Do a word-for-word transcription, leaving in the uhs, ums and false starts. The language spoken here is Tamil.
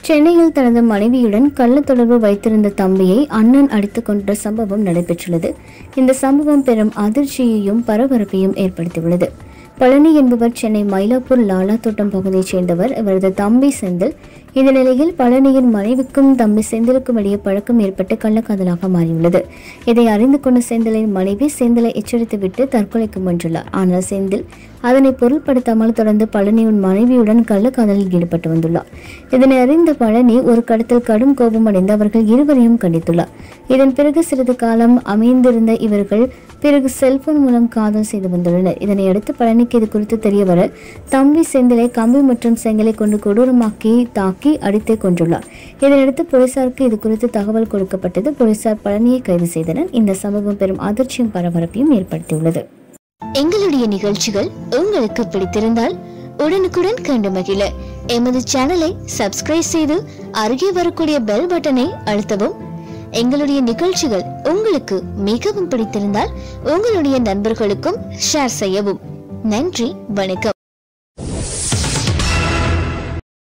சென்னையில் தனது மனைவியுடன் கள்ள தொடர்பு வைத்திருந்த தம்பியை அண்ணன் அடித்துக் கொன்ற சம்பவம் நடைபெற்றுள்ளது. இந்த சம்பவம் பெரும் அதிர்ச்சியையும் பரபரப்பையும் ஏற்படுத்தியுள்ளது. பழனி என்பவர் சென்னை மயிலாப்பூர் லாலா தோட்டம் பகுதியைச் சேர்ந்தவர். இவரது தம்பி செந்தில். இந்த நிலையில் பழனியின் மனைவிக்கும் தம்பி செந்திலுக்கும் இடையே பழக்கம் ஏற்பட்டு கள்ளக்காதலாக மாறியுள்ளது. இதை அறிந்து கொண்ட செந்திலின் மனைவி செந்திலை எச்சரித்துவிட்டு தற்கொலைக்கு முயன்றுள்ளார். ஆனால் செந்தில் அதனை பொருட்படுத்தாமல் தொடர்ந்து பழனியின் மனைவியுடன் கள்ளக்காதலில் ஈடுபட்டு வந்துள்ளார். இதனை அறிந்த பழனி ஒரு கடத்தில் கடும் கோபமடைந்து அவர்கள் இருவரையும் கண்டித்துள்ளார். இதன் பிறகு சிறிது காலம் அமைந்திருந்த இவர்கள் பிறகு செல்போன் மூலம் காதல் செய்து வந்துள்ளனர். இதனையடுத்து பழனிக்கு இது குறித்து தெரியவர தம்பி செந்திலை கம்பி மற்றும் செங்கலை கொண்டு கொடூரமாக்கி தாக்கி அடித்தே கொன்றுள்ளார். இதனையடுத்து போலீசாருக்கு இது குறித்து தகவல் கொடுக்கப்பட்டது. போலீசார் பழனியை கைது செய்தனர். இந்த சம்பவம் பெரும் அதிர்ச்சியும் பரபரப்பையும் ஏற்படுத்தியுள்ளது. எங்களுடைய நிகழ்ச்சிகள் உங்களுக்கு பிடித்திருந்தால் உடனுக்குடன் கண்டு மகிழ எமது சேனலை சப்ஸ்கிரைப் செய்து அருகே வரக்கூடிய பெல் பட்டனை அழுத்தவும். எங்களுடைய நிகழ்ச்சிகள் உங்களுக்கு மிகவும் பிடித்திருந்தால் உங்களுடைய நண்பர்களுக்கும் ஷேர் செய்யவும். நன்றி, வணக்கம்.